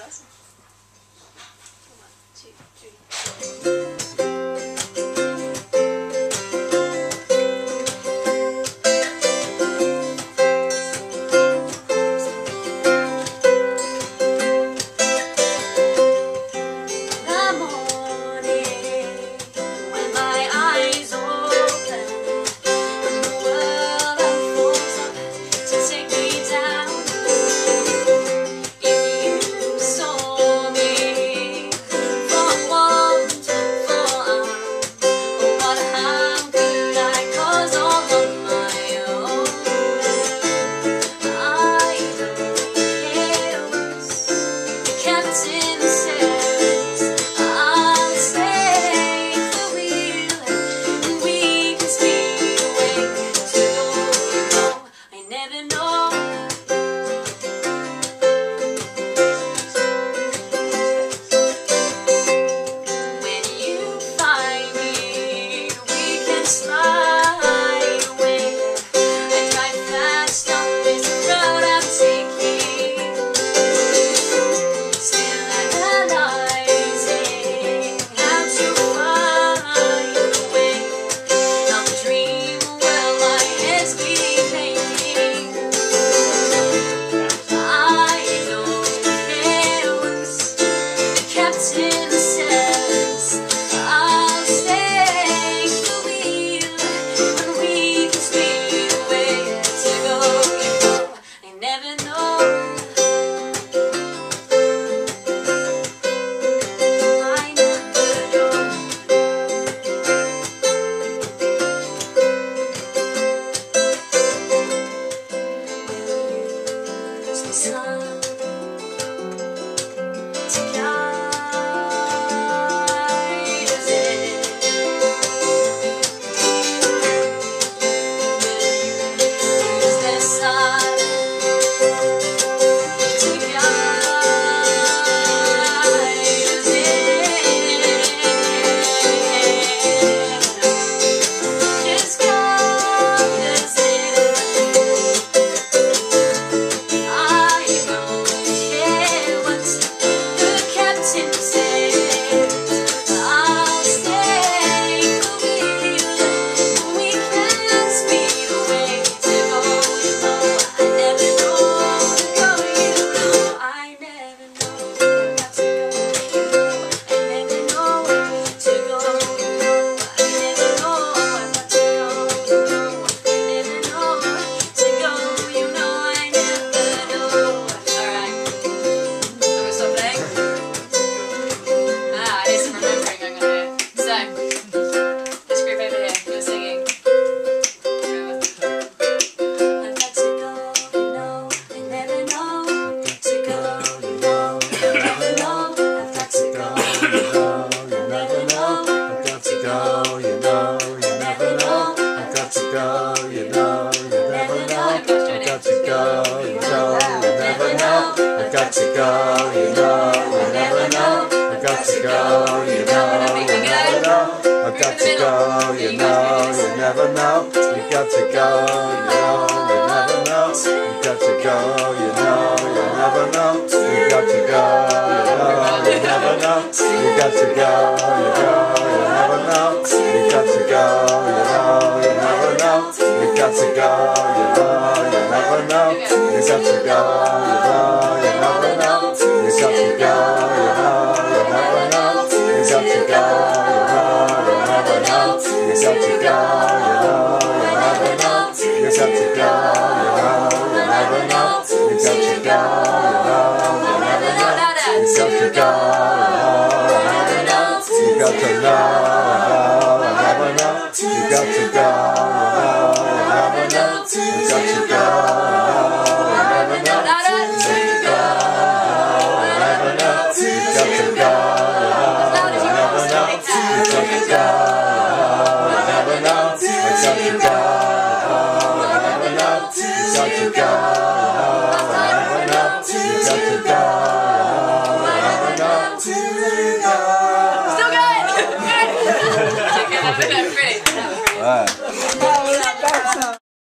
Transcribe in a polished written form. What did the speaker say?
awesome. Come on, 2, 3. got to go, you know, you never know. I got to go, you know, you never know. I got to go, you know, you never know. You got to go, you know, you never know. You got to go, you know, you never know. You got to go, you know, you never know. You got to go, you know, you never know. You got to go, you know, you never know. You got to go, you know, you never know. You got to go, you know, you never know. You got to go, you know, you never know. You got to go, you know, you never know. You got to go, you know, you never know. You got to go, you know, you never know. You got to go, you know, you never know. You got to go, you know, you never know. You got to know, you never know. You got to go, you know, you never know. You got to go, you never know. Still good! Good! Ready?